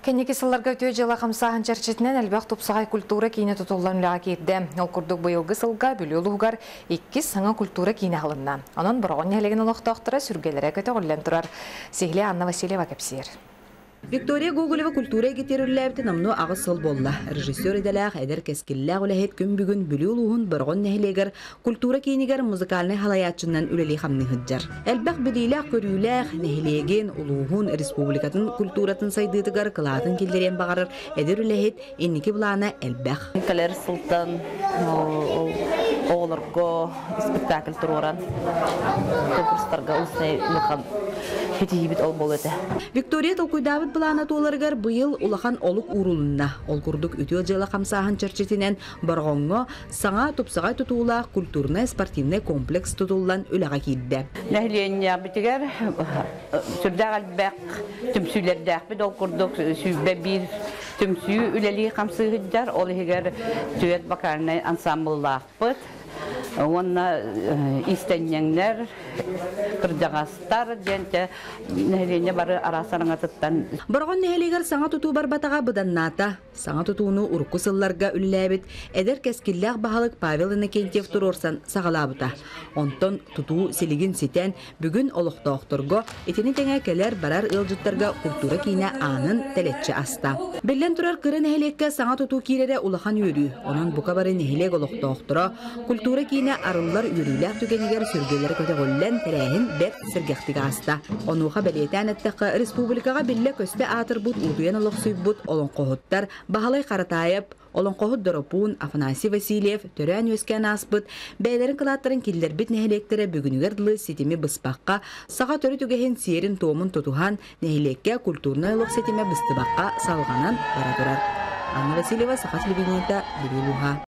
Кенеки сылларга өтө жала камсахан чарчетинен әлбәк тупсагай культура кийне тутуллан үләгә кирде. Ол курдук быйылгы сылга бүлүлугар 2 саңа культура кийне алынна. Анан боргон нәлеген олохтоктора сүргелере көтөгөллән турар. Сихле Анна Васильева кепсир. Виктория Гоголева культура гетерүлләбите намну агыс сыл болла. Режиссер иделәк эдер кескилләг үләһет күн бүгүн бүлүлуһун боргон нәһилегер культура кийнигер музыкальный халаятчыннан үлели хамны хыджар. Әлбәк билиләк көрүләк нәһилеген улуһун республикатын культуратын сайдытыгар кылатын килдерен багарыр эдер үләһет энники булана әлбәк. Калер Султан олорго спектакль туруран. Конкурстарга устай мыхан хетибит ол болыты. Виктория толкуйдабыт булана толаргар быйыл улахан олук урулунна. Ол курдук үтө жала камсахан чарчетинен баргонго саңа тупсагай тутуула культурный спортивный комплекс тутуллан үләгә кидде. Нәһиления битигер сүрдәгәл бәк төмсүләрдә бит ол курдук сүбә бир төмсү үләли камсыгыдар ол һигәр төят бакарны ансамбллар бит. Онна истәннәңнәр кырдагастар дәнтә нәһиления бары арасарыңа тыттан. Баргон нәһилегер саңа тутуу барбатага быданната. Саңа тутууну урку сылларга үлләбит. Эдер кескилләк баһалык Павел Иннокентьев турорсан сагалабыта. Онтон тутуу силигин ситен бүгүн олохтоокторго этини теңе келер барар ылжыттарга культура кийне анын телетче аста. Беллен турар кыры нәһилеккә саңа тутуу кирере улахан йөрү. Онон бука бары нәһилек олохтооктора культура кийне арыллар йөрүләк түгенигер сүргеләр көтөгөллән терәһин бер сиргәхтиге аста. Онуха белетән әттәккә республикага билле көстә атыр бут удуян олохсуйбут олон кохуттар баһалай каратайып олон кохут доропун Афанасий Васильев төрән өскән аспыт бәйләрен кылаттырын киллер бит нәһилектере бүгүнүгер дылы ситими быспакка сага төрү түгәһен сиерин томун тотухан нәһилеккә культурный олох ситиме быстыбакка салганан бара турар. Анна Васильева, Саха телевидениеда, Бүлүлуха.